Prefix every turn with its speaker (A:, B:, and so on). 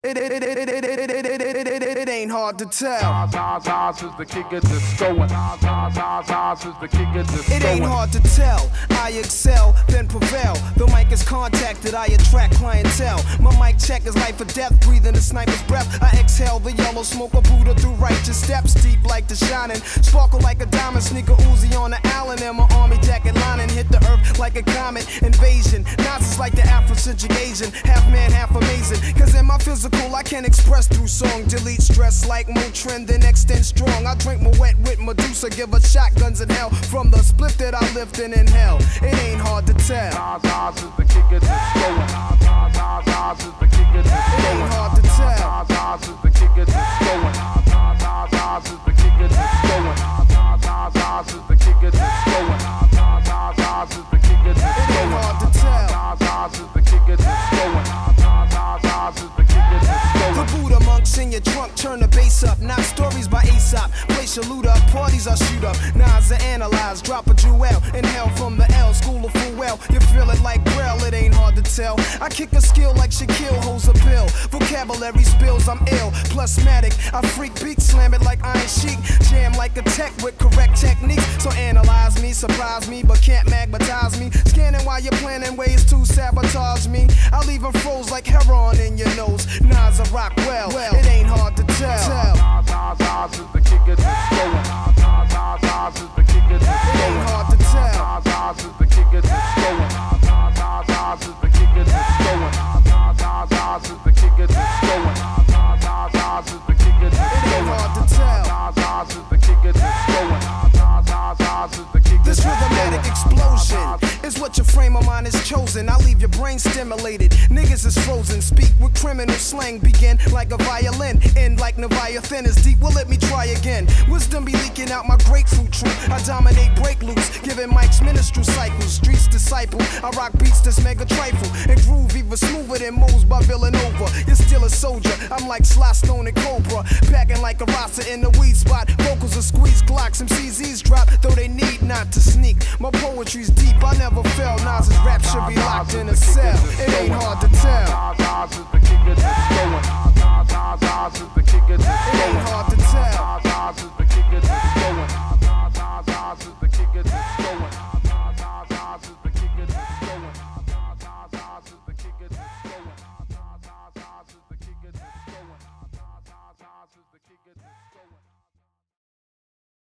A: It ain't hard to tell.
B: Nas is the king of disco. Nas is the king of disco.
A: It ain't hard to tell. I excel, then prevail. The mic is contacted, I attract clientele. My mic check is life or death, breathing a sniper's breath. I exhale the yellow smoke of Buddha through righteous steps, deep like the shining, sparkle like a diamond, sneaker Uzi on the Allen, and my army jacket lining hit the earth like a comet invasion. Nas is like the Afrocentric Asian, half man, half amazing. Cause in my physical I can express through song, delete stress like Motrin, then extend strong. I drink my wet with Medusa, give her shotguns in hell from the split that I lift and inhale. It ain't hard to tell.
B: Nas is the king of disco. Nas is the king of disco.
A: It ain't hard to tell.
B: Nas is the king of disco. Nas is the king of disco. Nas is the king of disco. Nas is the king of disco.
A: It ain't hard to tell.
B: Nas is the king of disco. Nas is the king of disco.
A: The Buddha monks in your trunk, turn the bass up. Not stories by Aesop. Place your loot up, parties I shoot up. Nas are analyze, drop a jewel. Inhale from the L, school of full well. You feel it like Braille, it ain't hard to tell. I kick a skill like Shaquille holds a pill. Vocabulary spills, I'm ill. Plusmatic, I freak beat, slam it like Iron Sheik. Jam like a tech with correct techniques. So analyze me, surprise me, but can't magnetize me. Scanning while you're planning ways to sabotage me. I leave them froze like heroin in your nose. Nas I rock well, it ain't hard to tell.
B: Nas is the king of disco. Nas is the king of disco.
A: It ain't hard to tell.
B: Nas is the king of disco. Nas is the king of disco. Nas is the king of disco. Nas is the king of disco.
A: It ain't hard to tell.
B: Nas is the king of disco. Nas is the king of disco.
A: This rhythmatic explosion is what your frame of mind is chosen. I leave your brain stimulated. Niggas is frozen. Speak with criminal slang. Begin like a violin. End like Leviathan is deep. Well, let me try again. Wisdom be leaking out my grapefruit tree. I dominate break loose. Giving mics ministry cycles. Streets disciple. I rock beats that's mega trifle. And groove even smoother than moves by Villanova. You're still a soldier. I'm like Sly Stone and Cobra. Packing like a rasta in the weed spot. Vocals are squeeze clocks. MCs drop. Though they need not to sneak. My poetry's deep. I never fell. Nas's rap should be locked in a cell. It ain't hard to tell.
B: Nas is the king of disco. Nas is the king of disco.
A: It ain't hard to tell.
B: Nas is the king of disco.